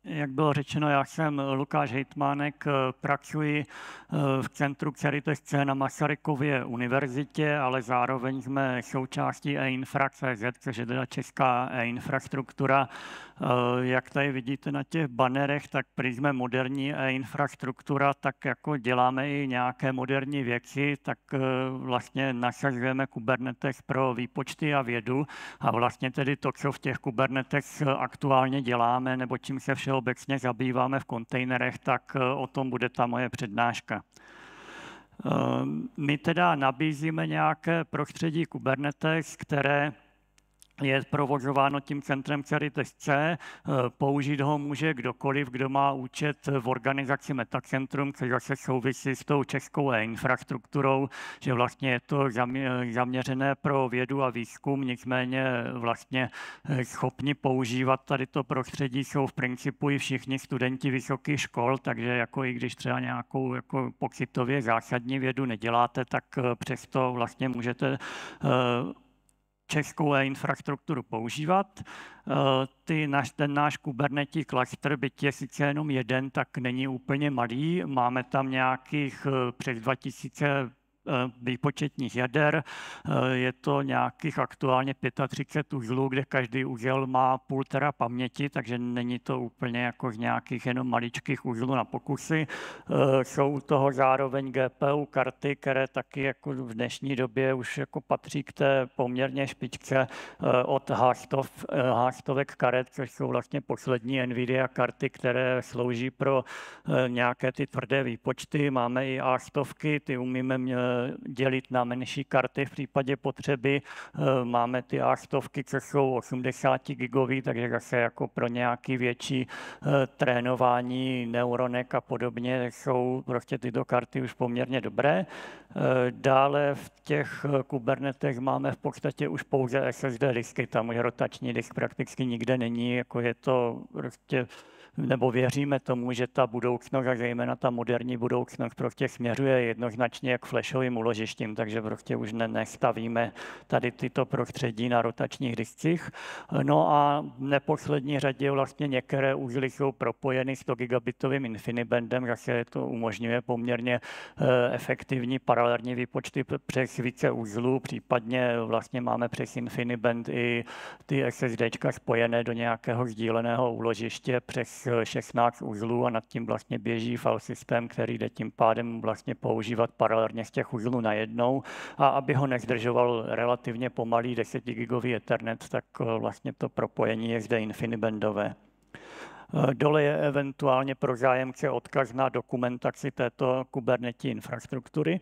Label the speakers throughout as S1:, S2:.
S1: Jak bylo řečeno, já jsem Lukáš Hejtmánek, pracuji v centru Xerites na Masarykově univerzitě, ale zároveň jsme součástí e-infra.cz, což je teda česká e-infrastruktura. Jak tady vidíte na těch banerech, tak prý jsme moderní e-infrastruktura, tak jako děláme i nějaké moderní věci, tak vlastně nasazujeme Kubernetes pro výpočty a vědu a vlastně tedy to, co v těch Kubernetes aktuálně děláme, nebo čím se všeobecně zabýváme v kontejnerech, tak o tom bude ta moje přednáška. My teda nabízíme nějaké prostředí Kubernetes, které je provozováno tím centrem Xerites. Použít ho může kdokoliv, kdo má účet v organizaci Metacentrum, což zase souvisí s tou českou infrastrukturou, že vlastně je to zaměřené pro vědu a výzkum, nicméně vlastně schopni používat tady to prostředí jsou v principu i všichni studenti vysokých škol, takže jako i když třeba nějakou jako pocitově zásadní vědu neděláte, tak přesto vlastně můžete českou infrastrukturu používat. Ten náš Kubernetes cluster, byť je sice jenom jeden, tak není úplně malý. Máme tam nějakých přes 2000 výpočetních jader. Je to nějakých aktuálně 35 uzlů, kde každý uzel má půl tera paměti, takže není to úplně jako z nějakých jenom maličkých uzlů na pokusy. Jsou u toho zároveň GPU karty, které taky jako v dnešní době už jako patří k té poměrně špičce od H100 karet, což jsou vlastně poslední NVIDIA karty, které slouží pro nějaké ty tvrdé výpočty. Máme i A100, ty umíme dělit na menší karty v případě potřeby. Máme ty A100, co jsou 80 gigový, takže zase jako pro nějaký větší trénování neuronek a podobně jsou prostě tyto karty už poměrně dobré. Dále v těch Kubernetech máme v podstatě už pouze SSD disky, tam už rotační disk prakticky nikde není, jako je to prostě nebo věříme tomu, že ta budoucnost, a zejména ta moderní budoucnost, prostě směřuje jednoznačně k flashovým úložištím, takže prostě už nestavíme tady tyto prostředí na rotačních diskích. No a v neposlední řadě vlastně některé uzly jsou propojeny 100 gigabitovým InfiniBandem, zase to umožňuje poměrně efektivní paralelní výpočty přes více uzlů, případně vlastně máme přes InfiniBand i ty SSDčka spojené do nějakého sdíleného úložiště přes 16 uzlů a nad tím vlastně běží file systém, který jde tím pádem vlastně používat paralelně z těch uzlů najednou a aby ho nezdržoval relativně pomalý 10 gigový Ethernet, tak vlastně to propojení je zde InfiniBandové. Dole je eventuálně pro zájemce odkaz na dokumentaci této Kubernetes infrastruktury.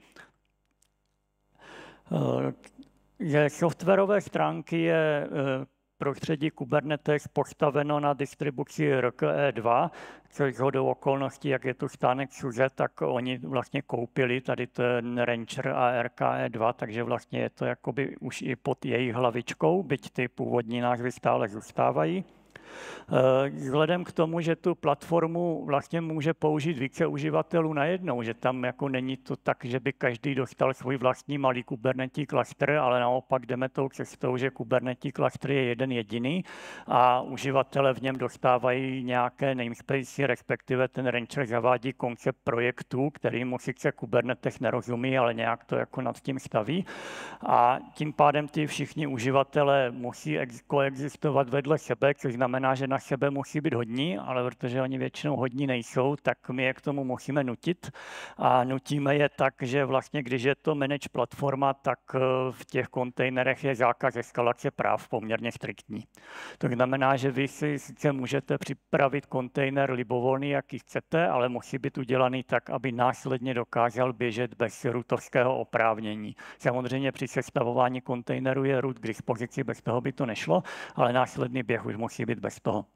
S1: Ze softwarové stránky je prostředí Kubernetes postaveno na distribuci RKE2, což shodou okolností, jak je tu stánek SUSE, tak oni vlastně koupili tady ten Rancher a RKE2, takže vlastně je to jakoby už i pod jejich hlavičkou, byť ty původní názvy stále zůstávají. Vzhledem k tomu, že tu platformu vlastně může použít více uživatelů najednou, že tam jako není to tak, že by každý dostal svůj vlastní malý Kubernetes cluster, ale naopak jdeme tou cestou, že Kubernetes cluster je jeden jediný a uživatelé v něm dostávají nějaké namespacey, respektive ten Rancher zavádí koncept projektů, kterýmu sice Kubernetes nerozumí, ale nějak to jako nad tím staví. A tím pádem ty všichni uživatelé musí koexistovat vedle sebe, což znamená, že na sebe musí být hodní, ale protože oni většinou hodní nejsou, tak my je k tomu musíme nutit. A nutíme je tak, že vlastně, když je to manage platforma, tak v těch kontejnerech je zákaz eskalace práv poměrně striktní. To znamená, že vy si sice můžete připravit kontejner libovolný, jaký chcete, ale musí být udělaný tak, aby následně dokázal běžet bez rootovského oprávnění. Samozřejmě při sestavování kontejneru je root k dispozici, bez toho by to nešlo, ale následný běh už musí být bez toho.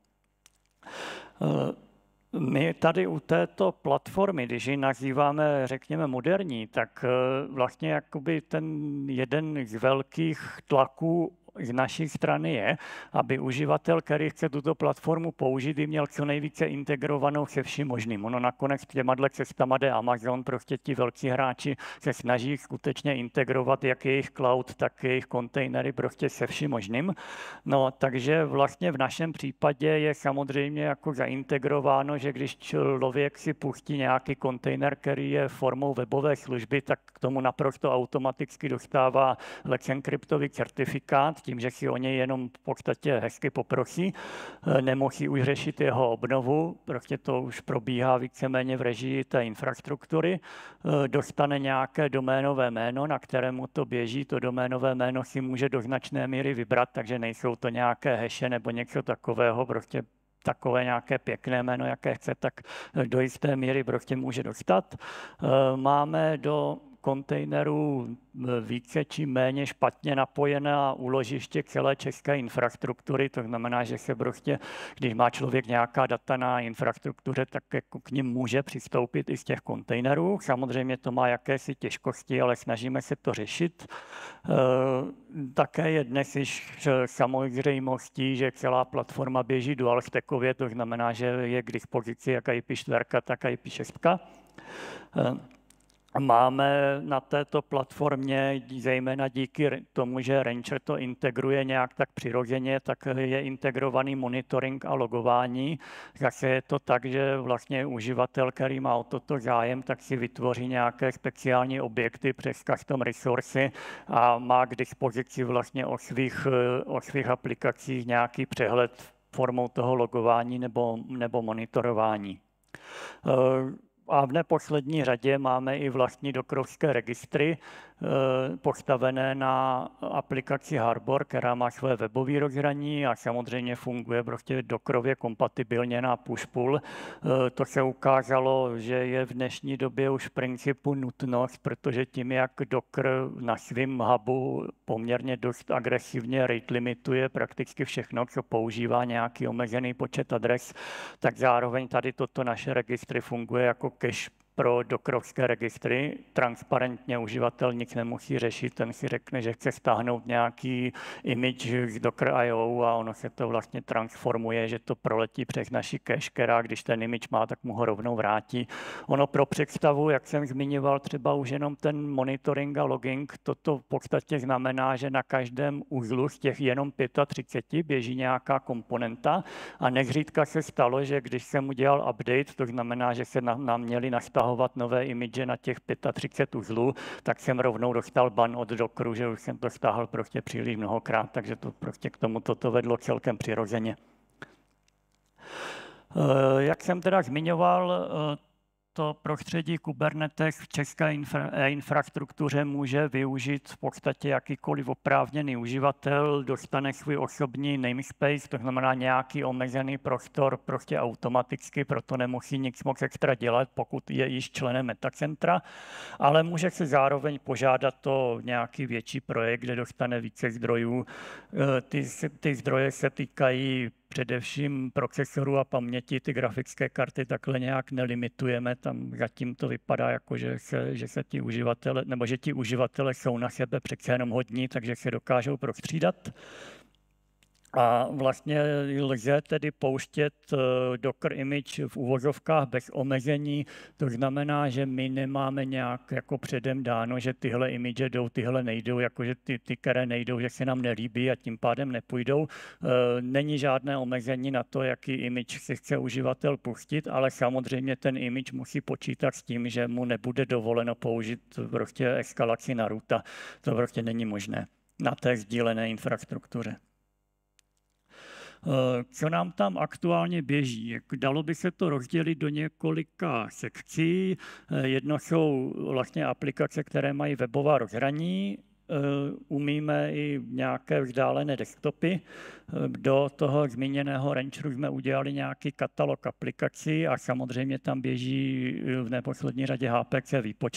S1: My tady u této platformy, když ji nazýváme, řekněme, moderní, tak vlastně jakoby ten jeden z velkých tlaků z naší strany je, aby uživatel, který chce tuto platformu použít, by měl co nejvíce integrovanou se vším možným. Ono nakonec těmadle cestama jde Amazon, prostě ti velcí hráči se snaží skutečně integrovat jak jejich cloud, tak jejich kontejnery prostě se vším možným. No, takže vlastně v našem případě je samozřejmě jako zaintegrováno, že když člověk si pustí nějaký kontejner, který je formou webové služby, tak k tomu naprosto automaticky dostává Let's Encryptový certifikát, tím, že si o něj jenom v podstatě hezky poprosí. Nemusí už řešit jeho obnovu, prostě to už probíhá víceméně v režii té infrastruktury. Dostane nějaké doménové jméno, na kterému to běží. To doménové jméno si může do značné míry vybrat, takže nejsou to nějaké haše nebo něco takového, prostě takové nějaké pěkné jméno, jaké chce, tak do jisté míry prostě může dostat. Máme do kontejnerů více či méně špatně napojené úložiště celé české infrastruktury, to znamená, že se prostě, když má člověk nějaká data na infrastruktuře, tak jako k nim může přistoupit i z těch kontejnerů. Samozřejmě to má jakési těžkosti, ale snažíme se to řešit. Také je dnes již samozřejmostí, že celá platforma běží dual stackově, to znamená, že je k dispozici jak IP4, tak IP6. Máme na této platformě, zejména díky tomu, že Rancher to integruje nějak tak přirozeně, tak je integrovaný monitoring a logování. Zase je to tak, že vlastně uživatel, který má o toto zájem, tak si vytvoří nějaké speciální objekty přes custom resource a má k dispozici vlastně o svých aplikacích nějaký přehled formou toho logování nebo monitorování. A v neposlední řadě máme i vlastní dokrovské registry postavené na aplikaci Harbor, která má své webové rozhraní a samozřejmě funguje prostě dokrově kompatibilně na push-pull. To se ukázalo, že je v dnešní době už v principu nutnost, protože tím, jak Docker na svém hubu poměrně dost agresivně rate limituje prakticky všechno, co používá nějaký omezený počet adres, tak zároveň tady toto naše registry funguje jako cache pro dokrovské registry. Transparentně uživatel nic nemusí řešit, ten si řekne, že chce stáhnout nějaký image z Docker.io a ono se to vlastně transformuje, že to proletí přes naši cache, která když ten image má, tak mu ho rovnou vrátí. Ono pro představu, jak jsem zmiňoval, třeba už jenom ten monitoring a logging, toto v podstatě znamená, že na každém uzlu z těch jenom 35 běží nějaká komponenta a nezřídka se stalo, že když jsem udělal update, to znamená, že se nám měli nastavovat nové imidže na těch 35 uzlů, tak jsem rovnou dostal ban od Dockeru, že už jsem to stáhl prostě příliš mnohokrát, takže to prostě k tomu toto vedlo celkem přirozeně. Jak jsem teda zmiňoval, to prostředí Kubernetes v české infrastruktuře může využít v podstatě jakýkoliv oprávněný uživatel, dostane svůj osobní namespace, to znamená nějaký omezený prostor prostě automaticky, proto nemusí nic moc extra dělat, pokud je již členem metacentra, ale může si zároveň požádat o nějaký větší projekt, kde dostane více zdrojů. Ty zdroje se týkají především procesoru a paměti, ty grafické karty takhle nějak nelimitujeme, tam zatím to vypadá jako, že se ti uživatele, nebo že ti uživatelé jsou na sebe přece jenom hodní, takže se dokážou prostřídat. A vlastně lze tedy pouštět Docker image v uvozovkách bez omezení. To znamená, že my nemáme nějak jako předem dáno, že tyhle image jdou, tyhle nejdou, jakože ty, které nejdou, že se nám nelíbí a tím pádem nepůjdou. Není žádné omezení na to, jaký image si chce uživatel pustit, ale samozřejmě ten image musí počítat s tím, že mu nebude dovoleno použít prostě eskalaci na roota. To prostě není možné na té sdílené infrastruktuře. Co nám tam aktuálně běží? Dalo by se to rozdělit do několika sekcí. Jedno jsou vlastně aplikace, které mají webová rozhraní. Umíme i nějaké vzdálené desktopy. Do toho zmíněného Rancheru jsme udělali nějaký katalog aplikací a samozřejmě tam běží v neposlední řadě HPC výpočty.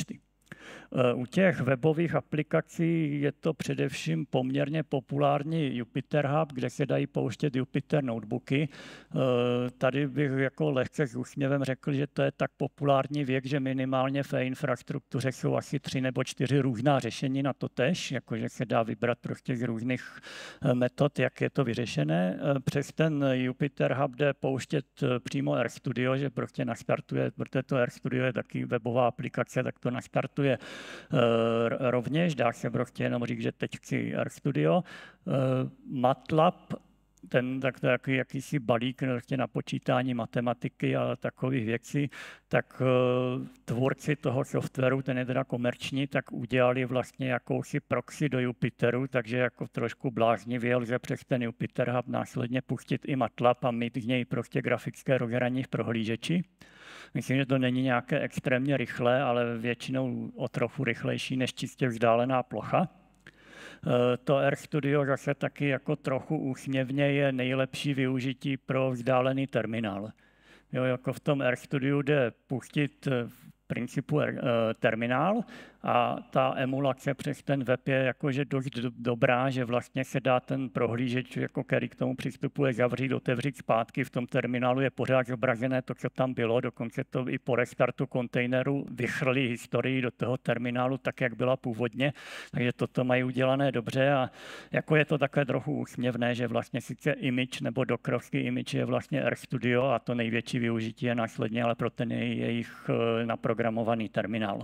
S1: U těch webových aplikací je to především poměrně populární Jupyter Hub, kde se dají pouštět Jupyter notebooky. Tady bych jako lehce s úsměvem řekl, že to je tak populární věc, že minimálně v infrastruktuře jsou asi 3 nebo 4 různá řešení na to tež, jakože se dá vybrat prostě z různých metod, jak je to vyřešené. Přes ten Jupyter Hub jde pouštět přímo RStudio, že prostě nastartuje, protože to RStudio je taky webová aplikace, tak to nastartuje rovněž, dá se prostě jenom říct, že teď chci RStudio. MATLAB, tak to je jakýsi balík na počítání matematiky a takových věcí, tak tvůrci toho softwaru, ten je teda komerční, tak udělali vlastně jakousi proxy do Jupyteru, takže jako trošku bláznivě lze přes ten Jupyter Hub následně pustit i MATLAB a mít z něj prostě grafické rozhraní v prohlížeči. Myslím, že to není nějaké extrémně rychlé, ale většinou o trochu rychlejší než čistě vzdálená plocha. To RStudio zase taky jako trochu úsměvně je nejlepší využití pro vzdálený terminál. Jo, jako v tom RStudiu jde pustit v principu terminál a ta emulace přes ten web je jakože dost dobrá, že vlastně se dá ten prohlížeč, jako který k tomu přistupuje, zavřít, otevřít zpátky. V tom terminálu je pořád zobrazené to, co tam bylo, dokonce to i po restartu kontejneru vychrlí historii do toho terminálu tak, jak byla původně, takže toto mají udělané dobře a jako je to takové trochu úsměvné, že vlastně sice image nebo dokrovský image je vlastně RStudio a to největší využití je následně, ale pro ten jejich naprogramovaný terminál.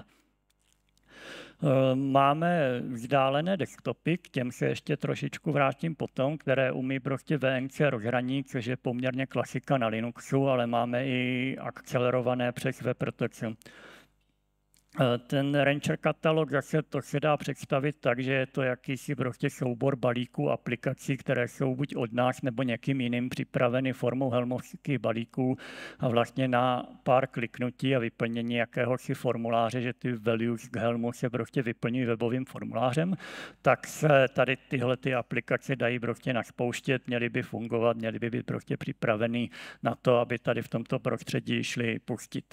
S1: Máme vzdálené desktopy, k těm se ještě trošičku vrátím potom, které umí prostě VNC rozhraní, což je poměrně klasika na Linuxu, ale máme i akcelerované přes WebRTC. Ten Rancher katalog zase to se dá představit tak, že je to jakýsi prostě soubor balíků aplikací, které jsou buď od nás nebo někým jiným připraveny formou helmovských balíků a vlastně na pár kliknutí a vyplnění jakéhosi formuláře, že ty values k helmu se prostě vyplňují webovým formulářem, tak se tady tyhle ty aplikace dají prostě naspouštět, měly by fungovat, měly by být prostě připravený na to, aby tady v tomto prostředí šli pustit.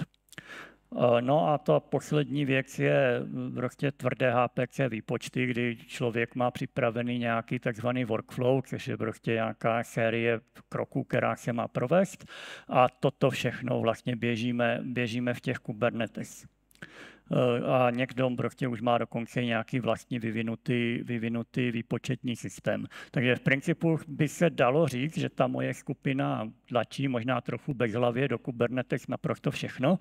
S1: No a ta poslední věc je prostě tvrdé HPC výpočty, kdy člověk má připravený nějaký takzvaný workflow, což je prostě nějaká série kroků, která se má provést a toto všechno vlastně běžíme v těch Kubernetech. A někdo prostě už má dokonce nějaký vlastní vyvinutý výpočetní systém. Takže v principu by se dalo říct, že ta moje skupina tlačí možná trochu bezhlavě do Kubernetes naprosto všechno.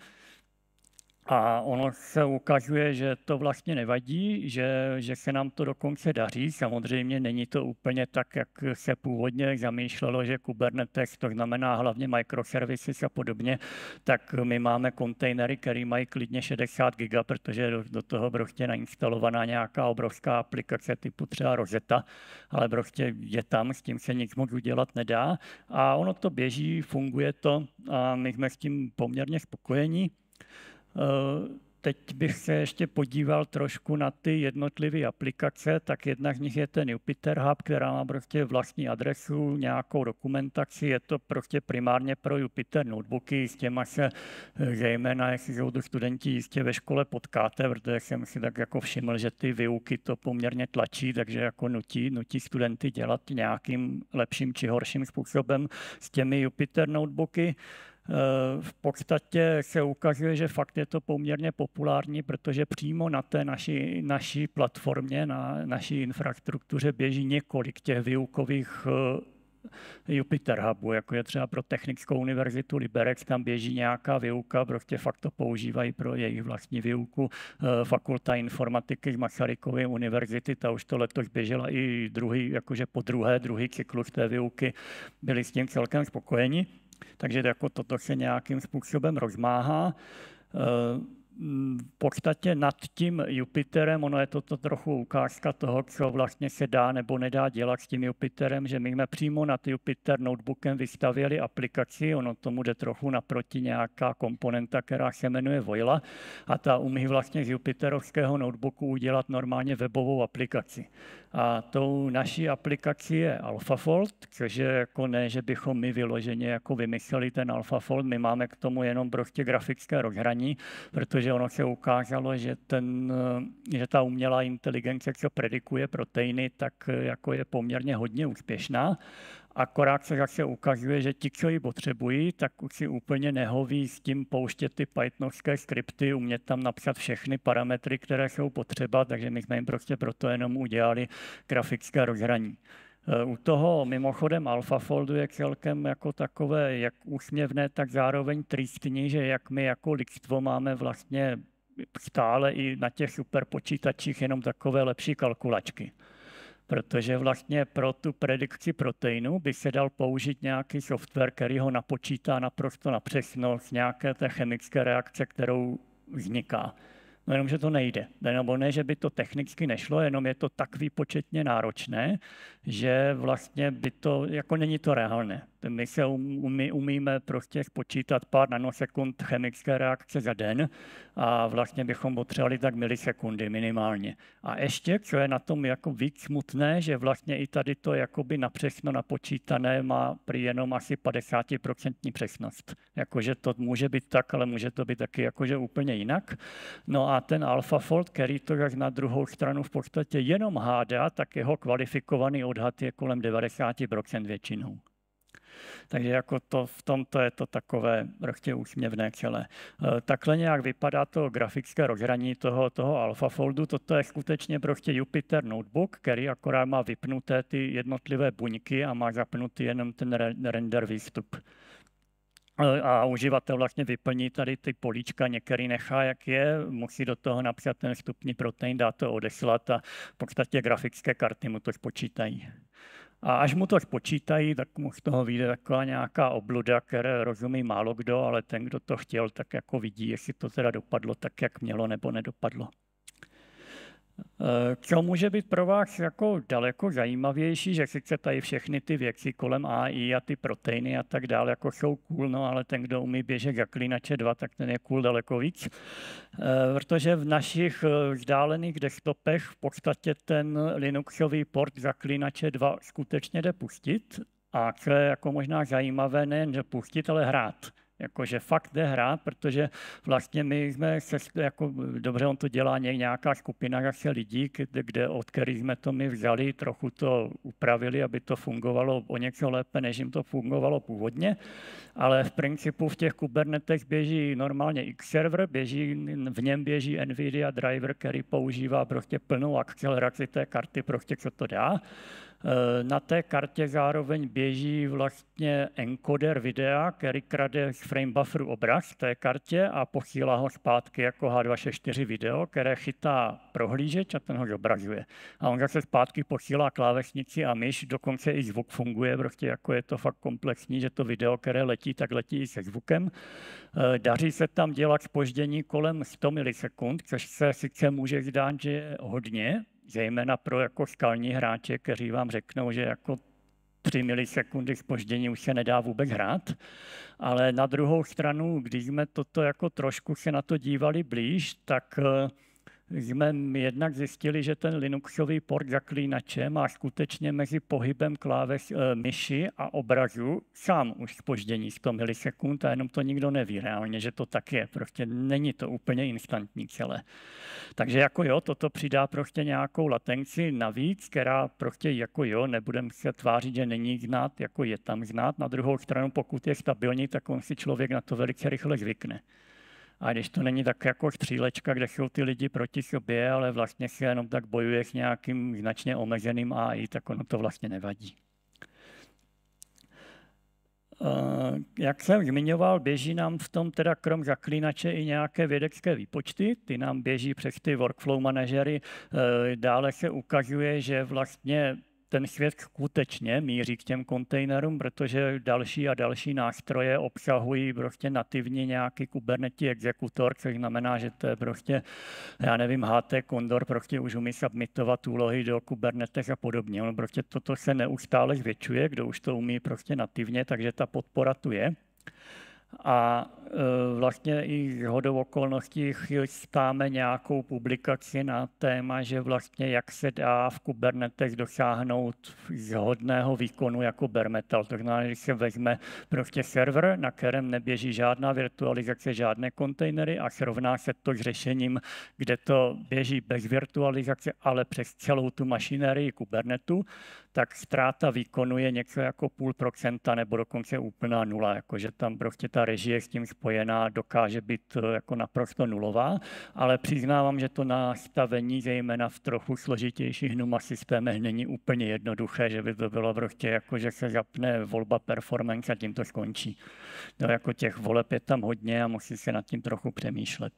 S1: A ono se ukazuje, že to vlastně nevadí, že se nám to dokonce daří. Samozřejmě není to úplně tak, jak se původně zamýšlelo, že Kubernetes, to znamená hlavně microservices a podobně, tak my máme kontejnery, které mají klidně 60 GB, protože do toho prostě nainstalovaná nějaká obrovská aplikace typu třeba Rosetta, ale prostě je tam, s tím se nic moc udělat nedá. A ono to běží, funguje to a my jsme s tím poměrně spokojení. Teď bych se ještě podíval trošku na ty jednotlivé aplikace, tak jedna z nich je ten Jupyter Hub, která má prostě vlastní adresu, nějakou dokumentaci, je to prostě primárně pro Jupyter notebooky, s těma se zejména, jestli jsou to studenti, jistě ve škole potkáte, protože jsem si tak jako všiml, že ty výuky to poměrně tlačí, takže jako nutí studenty dělat nějakým lepším či horším způsobem s těmi Jupyter notebooky. V podstatě se ukazuje, že fakt je to poměrně populární, protože přímo na té naší platformě, na naší infrastruktuře běží několik těch výukových Jupyter Hubu, jako je třeba pro Technickou univerzitu Liberec, tam běží nějaká výuka, prostě fakt to používají pro jejich vlastní výuku. Fakulta informatiky z Masarykovy univerzity, ta už to letos běžela i druhý cyklus té výuky, byli s tím celkem spokojeni. Takže jako toto se nějakým způsobem rozmáhá. V podstatě nad tím Jupyterem, ono je to trochu ukázka toho, co vlastně se dá nebo nedá dělat s tím Jupyterem, že my jsme přímo nad Jupyter notebookem vystavěli aplikaci, ono tomu jde trochu naproti nějaká komponenta, která se jmenuje Voila a ta umí vlastně z Jupyterovského notebooku udělat normálně webovou aplikaci. A tou naší aplikací je AlphaFold, což je jako ne, že bychom my vyloženě jako vymysleli ten AlphaFold, my máme k tomu jenom prostě grafické rozhraní, protože ono se ukázalo, že ta umělá inteligence, co predikuje proteiny, tak jako je poměrně hodně úspěšná. Akorát se zase ukazuje, že ti, co ji potřebují, tak už si úplně nehoví s tím pouštět ty pythonovské skripty, umět tam napsat všechny parametry, které jsou potřeba, takže my jsme jim prostě proto jenom udělali grafické rozhraní. U toho mimochodem AlphaFoldu je celkem jako takové, jak úsměvné, tak zároveň tristní, že jak my jako lidstvo máme vlastně stále i na těch superpočítačích jenom takové lepší kalkulačky. Protože vlastně pro tu predikci proteinu by se dal použít nějaký software, který ho napočítá naprosto na přesnost nějaké té chemické reakce, kterou vzniká. No jenom, že to nejde. Nebo ne, že by to technicky nešlo, jenom je to tak výpočetně náročné, že vlastně by to, jako není to reálné. My se umíme prostě spočítat pár nanosekund chemické reakce za den a vlastně bychom potřebovali tak milisekundy minimálně. A ještě, co je na tom jako víc smutné, že vlastně i tady to jakoby napřesno napočítané má prý jenom asi 50% přesnost. Jakože to může být tak, ale může to být taky jakože úplně jinak. No a ten AlphaFold, který to jak na druhou stranu v podstatě jenom hádá, tak jeho kvalifikovaný odhad je kolem 90% většinou. Takže jako to, v tomto je to takové prostě úsměvné celé. Takhle nějak vypadá to grafické rozhraní toho AlphaFoldu. Toto je skutečně prostě Jupyter Notebook, který akorát má vypnuté ty jednotlivé buňky a má zapnutý jenom ten render výstup. A uživatel vlastně vyplní tady ty políčka, některý nechá, jak je, musí do toho napsat ten vstupní protein, dá to odeslat a v podstatě grafické karty mu to spočítají. A až mu to spočítají, tak mu z toho vyjde taková nějaká obluda, které rozumí málo kdo, ale ten, kdo to chtěl, tak jako vidí, jestli to teda dopadlo tak, jak mělo, nebo nedopadlo. Co může být pro vás jako daleko zajímavější, že sice tady všechny ty věci kolem AI a ty proteiny a tak dále jako jsou cool, no ale ten, kdo umí běžet Zaklínače 2, tak ten je cool daleko víc. Protože v našich vzdálených desktopech v podstatě ten Linuxový port Zaklínače 2 skutečně jde pustit. A co je jako možná zajímavé, nejen že pustit, ale hrát. Jakože fakt jde hrát, protože vlastně my jsme se, jako dobře on to dělá nějaká skupina zase lidí, od kterých jsme to my vzali, trochu to upravili, aby to fungovalo o něco lépe, než jim to fungovalo původně, ale v principu v těch Kubernetech běží normálně X-server, v něm běží NVIDIA driver, který používá prostě plnou akceleraci té karty, prostě co to dá. Na té kartě zároveň běží vlastně encoder videa, který krade z frame bufferu obraz té kartě a posílá ho zpátky jako H264 video, které chytá prohlížeč a ten ho zobrazuje. A on zase zpátky posílá klávesnici a myš, dokonce i zvuk funguje, prostě jako je to fakt komplexní, že to video, které letí, tak letí i se zvukem. Daří se tam dělat zpoždění kolem 100 milisekund, což se sice může zdát, že je hodně, zejména pro jako skalní hráče, kteří vám řeknou, že jako 3 milisekundy zpoždění už se nedá vůbec hrát. Ale na druhou stranu, když jsme toto jako trošku se na to dívali blíž, tak jsme jednak zjistili, že ten Linuxový port Zaklínače má skutečně mezi pohybem myši a obrazu sám už zpoždění 100 milisekund a jenom to nikdo neví reálně, že to tak je. Prostě není to úplně instantní celé. Takže jako jo, toto přidá prostě nějakou latenci navíc, která prostě jako jo, nebudeme se tvářit, že není znát, jako je tam znát. Na druhou stranu, pokud je stabilní, tak on si člověk na to velice rychle zvykne. A když to není tak jako střílečka, kde jsou ty lidi proti sobě, ale vlastně se jenom tak bojuje s nějakým značně omezeným AI, tak ono to vlastně nevadí. Jak jsem zmiňoval, běží nám v tom teda krom Zaklínače i nějaké vědecké výpočty, ty nám běží přes ty workflow manažery. Dále se ukazuje, že vlastně ten svět skutečně míří k těm kontejnerům, protože další a další nástroje obsahují prostě nativně nějaký Kubernetes exekutor, což znamená, že to je prostě, já nevím, HT Condor prostě už umí submitovat úlohy do Kubernetes a podobně. On prostě toto se neustále zvětšuje, kdo už to umí prostě nativně, takže ta podpora tu je. A vlastně i shodou okolností chystáme nějakou publikaci na téma, že vlastně jak se dá v Kubernetech dosáhnout hodného výkonu jako bare metal. To znamená, že se vezme prostě server, na kterém neběží žádná virtualizace, žádné kontejnery a srovná se to s řešením, kde to běží bez virtualizace, ale přes celou tu mašinérii Kubernetu, tak ztráta výkonu je něco jako 0,5% nebo dokonce úplná nula, jakože tam prostě ta režie s tím spojená dokáže být jako naprosto nulová, ale přiznávám, že to nastavení, zejména v trochu složitějších NUMA systémech, není úplně jednoduché, že by to bylo prostě jako, že se zapne volba performance a tím to skončí. No, jako těch voleb je tam hodně a musí se nad tím trochu přemýšlet.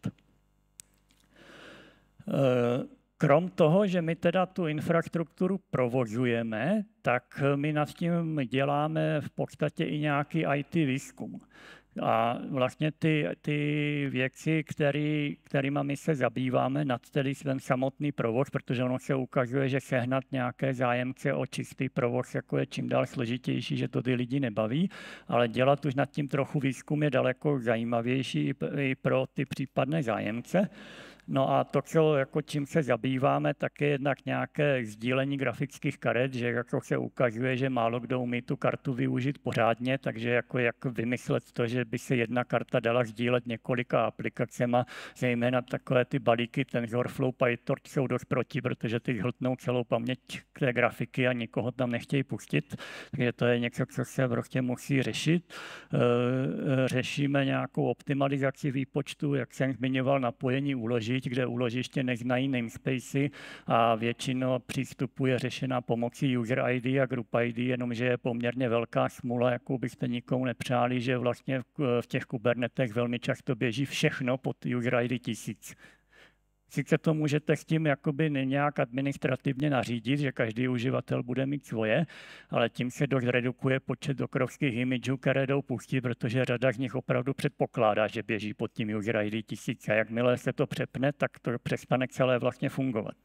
S1: Krom toho, že my teda tu infrastrukturu provozujeme, tak my nad tím děláme v podstatě i nějaký IT výzkum. A vlastně ty věci, kterými my se zabýváme nad ten samotný provoz, protože ono se ukazuje, že sehnat nějaké zájemce o čistý provoz jako je čím dál složitější, že to ty lidi nebaví, ale dělat už nad tím trochu výzkum je daleko zajímavější i pro ty případné zájemce. No a to, jako čím se zabýváme, tak je jednak nějaké sdílení grafických karet, že jako se ukazuje, že málo kdo umí tu kartu využít pořádně, takže jako jak vymyslet to, že by se jedna karta dala sdílet několika aplikacema, zejména takové ty balíky TensorFlow, PyTorch jsou dost proti, protože ty zhltnou celou paměť té grafiky a nikoho tam nechtějí pustit, takže to je něco, co se prostě musí řešit. Řešíme nějakou optimalizaci výpočtu, jak jsem zmiňoval, napojení úložišť, kde úložiště neznají namespacey a většinou přístupu je řešena pomocí user ID a group ID, jenomže je poměrně velká smůla, jakou byste nikomu nepřáli, že vlastně v těch Kubernetech velmi často běží všechno pod user ID 1000. Sice to můžete s tím jakoby nějak administrativně nařídit, že každý uživatel bude mít svoje, ale tím se dost redukuje počet dokrovských imidžů, které jdou pustit, protože řada z nich opravdu předpokládá, že běží pod tím user ID 1000. A jakmile se to přepne, tak to přestane celé vlastně fungovat.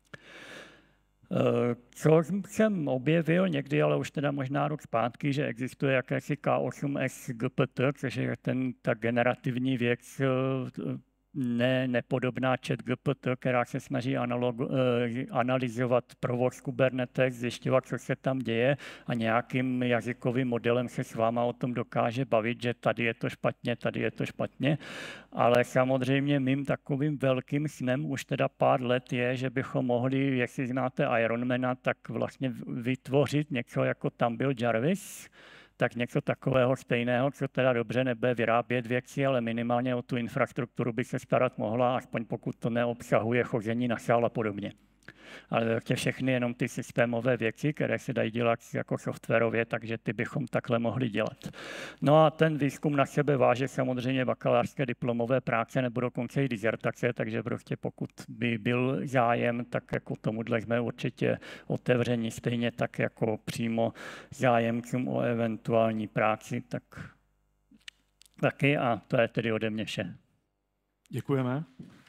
S1: Co jsem objevil někdy, ale už teda možná rok zpátky, že existuje jakési K8s GPT, což je ta generativní věc, nepodobná ChatGPT, která se snaží analyzovat provoz Kubernetes, zjišťovat, co se tam děje a nějakým jazykovým modelem se s váma o tom dokáže bavit, že tady je to špatně, tady je to špatně. Ale samozřejmě mým takovým velkým snem už teda pár let je, že bychom mohli, jestli znáte Ironmana, tak vlastně vytvořit něco, jako tam byl Jarvis, tak něco takového stejného, co teda dobře nebude vyrábět věci, ale minimálně o tu infrastrukturu by se starat mohla, aspoň pokud to neobsahuje chození na sál a podobně. Ale všechny jenom ty systémové věci, které se dají dělat jako softwarově, takže ty bychom takhle mohli dělat. No a ten výzkum na sebe váže samozřejmě bakalářské diplomové práce nebo dokonce i dizertace, takže prostě pokud by byl zájem, tak jako tomuhle jsme určitě otevření, stejně tak jako přímo zájemcům o eventuální práci, tak taky a to je tedy ode mě vše.
S2: Děkujeme.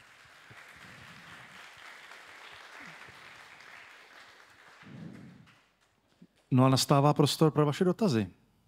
S2: No a nastává prostor pro vaše dotazy.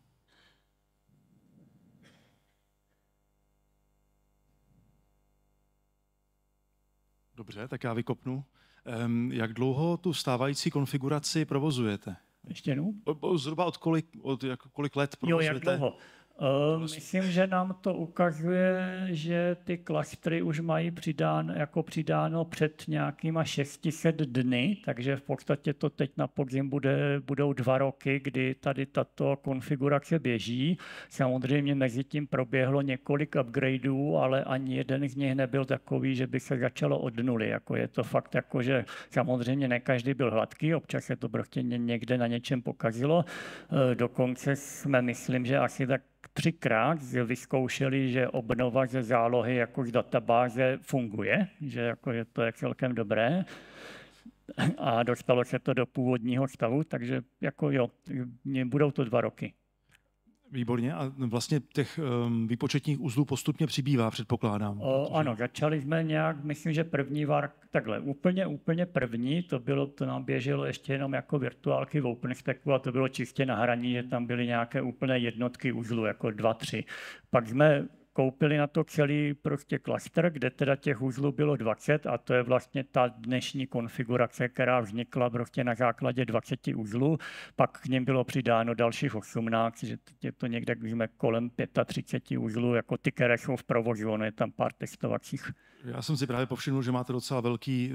S2: Dobře, tak já vykopnu. Jak dlouho tu stávající konfiguraci provozujete?
S1: Ještě jednou?
S2: Zhruba od kolik let provozujete?
S1: Jo, jak dlouho? Myslím, že nám to ukazuje, že ty klastry už mají přidáno před nějakýma 600 dny, takže v podstatě to teď na podzim budou 2 roky, kdy tady tato konfigurace běží. Samozřejmě mezi tím proběhlo několik upgradeů, ale ani jeden z nich nebyl takový, že by se začalo od nuly. Jako je to fakt jako, že samozřejmě ne každý byl hladký, občas se to prostě někde na něčem pokazilo. Dokonce jsme, myslím, že asi tak 3krát vyzkoušeli, že obnova ze zálohy jako z databáze funguje, že jako to je celkem dobré a dostalo se to do původního stavu, takže jako jo, budou to 2 roky.
S2: Výborně. A vlastně těch výpočetních uzlů postupně přibývá, předpokládám.
S1: Ano, začali jsme nějak, myslím, že první takhle, úplně první, to nám běželo ještě jenom jako virtuálky v OpenStacku a to bylo čistě na hraní, že tam byly nějaké úplné jednotky uzlů, jako 2, 3. Pak jsme koupili na to celý prostě klaster, kde teda těch uzlů bylo 20 a to je vlastně ta dnešní konfigurace, která vznikla prostě na základě 20 uzlů. Pak k nim bylo přidáno dalších 18, že je to někde kolem 35 uzlů, jako ty, které jsou v provozu, ono je tam pár testovacích.
S2: Já jsem si právě povšiml, že máte docela velký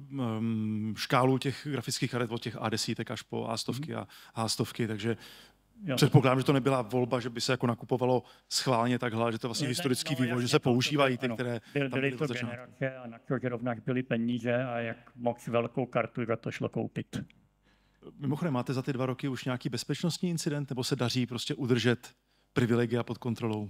S2: škálu těch grafických karet od těch A10 až po A100 a H100, takže předpokládám, že to nebyla volba, že by se jako nakupovalo schválně takhle, že to vlastně historický vývoj, že se používají ty, které
S1: byly to generace a na to zrovna byly peníze a jak moc velkou kartu za to šlo koupit.
S2: Mimochodem, máte za ty 2 roky už nějaký bezpečnostní incident, nebo se daří prostě udržet privilegia pod kontrolou?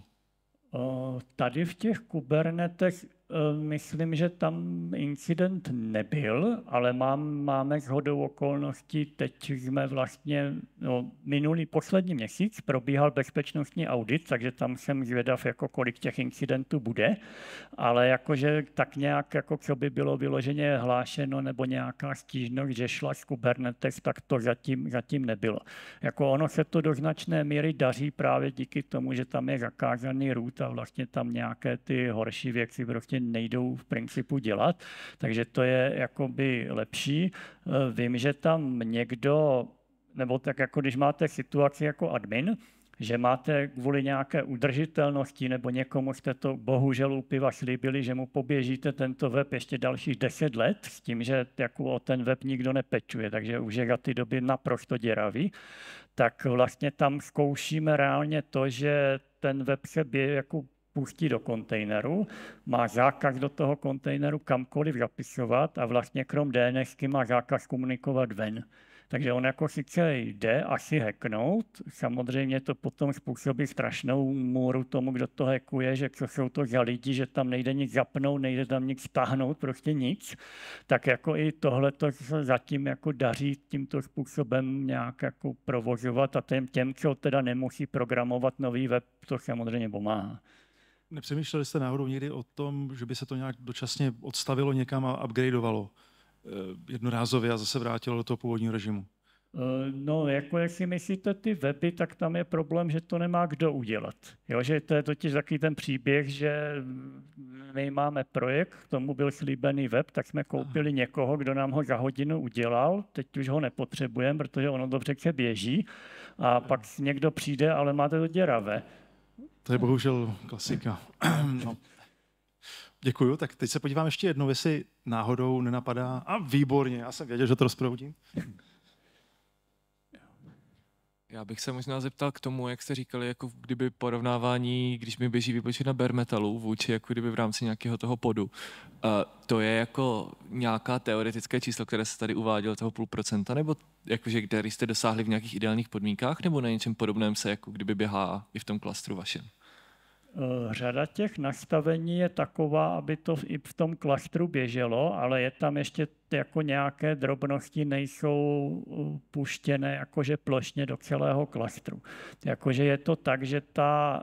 S1: Tady v těch Kubernetech myslím, že tam incident nebyl, ale máme shodou okolností, teď jsme vlastně, poslední měsíc probíhal bezpečnostní audit, takže tam jsem zvědav, jako kolik těch incidentů bude, ale jakože tak nějak, jako co by bylo vyloženě hlášeno nebo nějaká stížnost, že šla z Kubernetes, tak to zatím nebylo. Jako ono se to do značné míry daří právě díky tomu, že tam je zakázaný root a vlastně tam nějaké ty horší věci prostě nejdou v principu dělat, takže to je jakoby lepší. Vím, že tam někdo, nebo tak jako když máte situaci jako admin, že máte kvůli nějaké udržitelnosti nebo někomu jste to bohužel u piva slíbili, že mu poběžíte tento web ještě dalších 10 let s tím, že jako o ten web nikdo nepečuje, takže už je za ty doby naprosto děravý, tak vlastně tam zkoušíme reálně to, že ten web se jako pustí do kontejneru, má zákaz do toho kontejneru kamkoliv zapisovat a vlastně krom DNSky má zákaz komunikovat ven. Takže on jako sice jde asi hacknout, samozřejmě to potom způsobí strašnou můru tomu, kdo to hackuje, že co jsou to za lidi, že tam nejde nic zapnout, nejde tam nic stáhnout, prostě nic. Tak jako i tohle to se zatím jako daří tímto způsobem nějak jako provozovat a těm, co teda nemusí programovat nový web, to samozřejmě pomáhá.
S2: Nepřemýšleli jste náhodou někdy o tom, že by se to nějak dočasně odstavilo někam a upgradeovalo jednorázově a zase vrátilo do toho původního režimu?
S1: No, jako jestli myslíte ty weby, tak tam je problém, že to nemá kdo udělat. Jo, že to je totiž takový ten příběh, že my máme projekt, k tomu byl slíbený web, tak jsme koupili někoho, kdo nám ho za hodinu udělal, teď už ho nepotřebujeme, protože ono dobře se běží a pak někdo přijde, ale máte to děravé.
S2: To je bohužel klasika. No. Děkuju, tak teď se podívám ještě jednou, jestli náhodou nenapadá. A výborně, já jsem věděl, že to rozproudím.
S3: Já bych se možná zeptal k tomu, jak jste říkali, jako kdyby porovnávání, když mi běží výpočet na bare metalu vůči jako kdyby v rámci nějakého toho podu. To je jako nějaká teoretické číslo, které se tady uvádělo, toho 0,5%, nebo jakože který jste dosáhli v nějakých ideálních podmínkách, nebo na něčem podobném se jako kdyby běhá i v tom klastru vašem?
S1: Řada těch nastavení je taková, aby to i v tom klastru běželo, ale je tam ještě jako nějaké drobnosti, nejsou puštěné jakože plošně do celého klastru. Jakože je to tak, že ta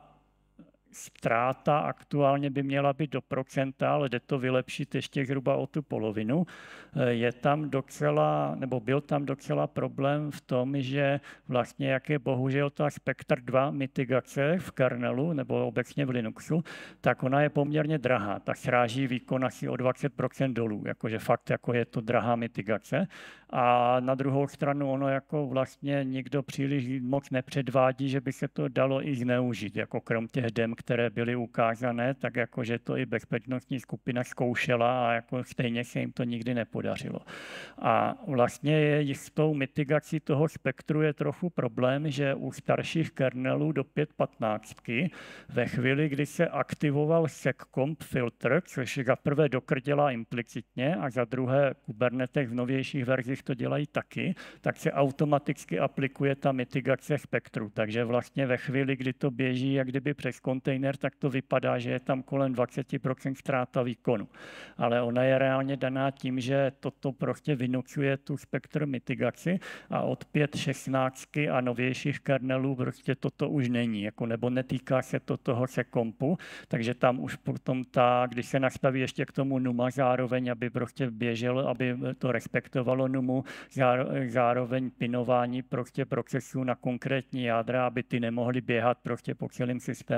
S1: ztráta aktuálně by měla být do procenta, ale jde to vylepšit ještě zhruba o tu polovinu. Je tam docela, nebo byl tam docela problém v tom, že vlastně jak je bohužel ta Spectre 2 mitigace v kernelu nebo obecně v Linuxu, tak ona je poměrně drahá. Ta sráží výkon asi o 20% dolů, jakože fakt jako je to drahá mitigace. A na druhou stranu ono jako vlastně nikdo příliš moc nepředvádí, že by se to dalo i zneužít, jako krom těch dem, které byly ukázané, tak jakože to i bezpečnostní skupina zkoušela a jako stejně se jim to nikdy nepodařilo. A vlastně je s tou mitigací toho spektru je trochu problém, že u starších kernelů do 5.15 ve chvíli, kdy se aktivoval seccomp filter, což za prvé dokrděla implicitně a za druhé Kubernetes v novějších verzích to dělají taky, tak se automaticky aplikuje ta mitigace spektru. Takže vlastně ve chvíli, kdy to běží jak kdyby přes kontejner, tak to vypadá, že je tam kolem 20% ztráta výkonu. Ale ona je reálně daná tím, že toto prostě vynucuje tu spektr mitigaci a od 5.16 a novějších kernelů prostě toto už není, jako, nebo netýká se to toho seccompu, takže tam už potom když se nastaví ještě k tomu NUMA zároveň, aby prostě běžel, aby to respektovalo NUMu, zároveň pinování prostě procesů na konkrétní jádra, aby ty nemohly běhat prostě po celém systému naprosto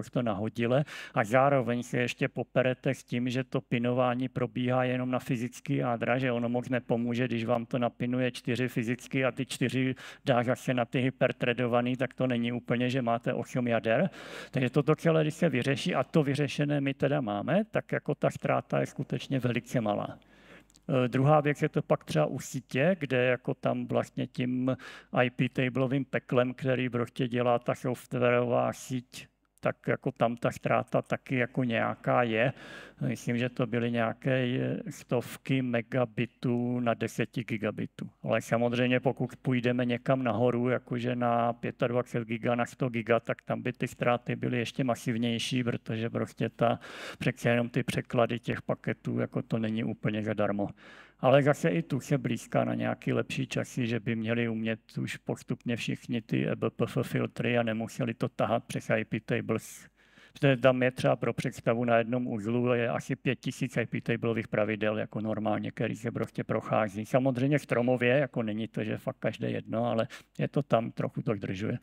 S1: naprosto nahodile a zároveň se ještě poperete s tím, že to pinování probíhá jenom na fyzický jádra, že ono moc nepomůže, když vám to napinuje 4 fyzicky a ty 4 dá zase na ty hypertredovaný, tak to není úplně, že máte 8 jader. Takže toto celé, když se vyřeší, a to vyřešené my teda máme, tak jako ta ztráta je skutečně velice malá. Druhá věc je to pak třeba u sítě, kde jako tam vlastně tím IP tableovým peklem, který prostě dělá ta softwarová síť, tak jako tam ta ztráta taky jako nějaká je. Myslím, že to byly nějaké stovky megabitů na 10 gigabitů. Ale samozřejmě pokud půjdeme někam nahoru, jakože na 25 giga, na 100 giga, tak tam by ty ztráty byly ještě masivnější, protože prostě přece jenom ty překlady těch paketů, jako to není úplně zadarmo. Ale zase i tu se blízká na nějaký lepší časy, že by měli umět už postupně všichni ty eBPF filtry a nemuseli to tahat přes IP tables. Tam je třeba pro představu na jednom uzlu je asi 5000 IP tableových pravidel jako normálně, který se prostě prochází. Samozřejmě stromově, jako není to, že fakt každé jedno, ale je to tam, trochu to zdržuje.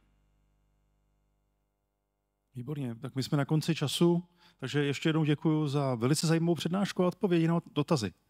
S2: Výborně, tak my jsme na konci času, takže ještě jednou děkuji za velice zajímavou přednášku a odpovědi na dotazy.